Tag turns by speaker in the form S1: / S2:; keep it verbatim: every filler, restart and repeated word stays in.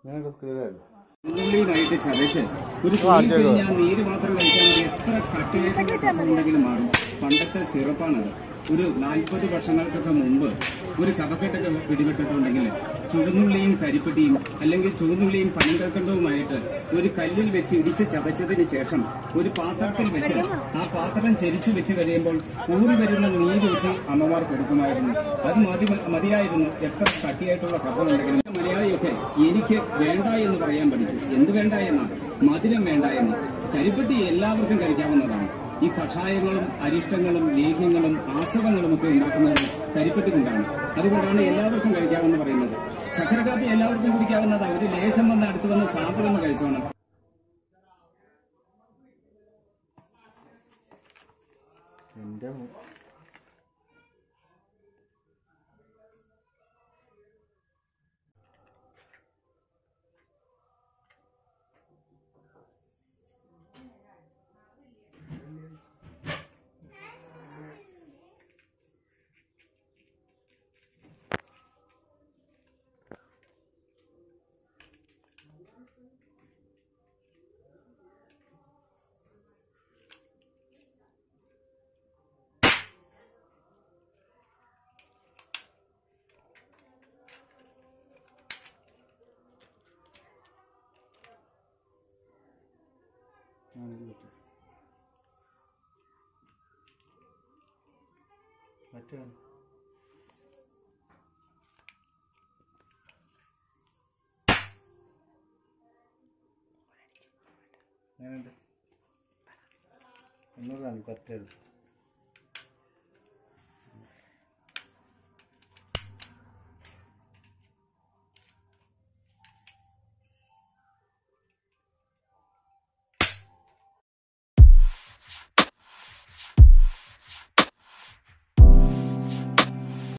S1: ഉള്ളിയുമായിട്ട് ചതച്ച് ഒരു തുണി കഴിഞ്ഞാൽ നീര് മാത്രം കഴിച്ചാൽ മതി. എത്ര കട്ടയായിട്ടുണ്ടെങ്കിലും മാറും. പണ്ടത്തെ സിറപ്പാണത്. ഒരു നാൽപ്പത് വർഷങ്ങൾക്കൊക്കെ മുമ്പ് ഒരു കഫക്കെട്ടൊക്കെ പിടിപെട്ടിട്ടുണ്ടെങ്കിൽ ചുവന്നുള്ളിയും കരിപ്പെട്ടിയും അല്ലെങ്കിൽ ചുവന്നുള്ളിയും പനങ്കൽക്കണ്ടവുമായിട്ട് ഒരു കല്ലിൽ വെച്ച് ഇടിച്ച് ചതച്ചതിന് ശേഷം ഒരു പാത്രത്തിൽ വെച്ച് ആ പാത്രം ചരിച്ചു വെച്ച് കഴിയുമ്പോൾ ഊറി വരുന്ന നീരൂറ്റി അമ്മമാർ കൊടുക്കുമായിരുന്നു. അത് മതി മതിയായിരുന്നു എത്ര കട്ടിയായിട്ടുള്ള കഫമുണ്ടെങ്കിലും. മലയാളിയൊക്കെ എനിക്ക് വേണ്ട എന്ന് പറയാൻ പഠിച്ചു. എന്ത് വേണ്ട എന്നാണ്? മധുരം വേണ്ട എന്ന്. കരിപ്പെട്ടി എല്ലാവർക്കും കഴിക്കാവുന്നതാണ്. ഈ കഷായങ്ങളും അരിഷ്ടങ്ങളും ലേഹ്യങ്ങളും ആസവങ്ങളും ഒക്കെ ഉണ്ടാക്കുന്നത് കരിപ്പെട്ടി കൊണ്ടാണ്. അതുകൊണ്ടാണ് എല്ലാവർക്കും കഴിക്കാമെന്ന് പറയുന്നത്. ചക്കര കാപ്പി എല്ലാവർക്കും കുടിക്കാവുന്നതാണ്. ഒരു ലേശം വന്ന് അടുത്ത് വന്ന് സാമ്പിൾ ഒന്ന് കഴിച്ചോണം. എന്റെ മറ്റേ അങ്ങനെയുണ്ട് ഒന്നുകൂടെ പറ്റരുത്.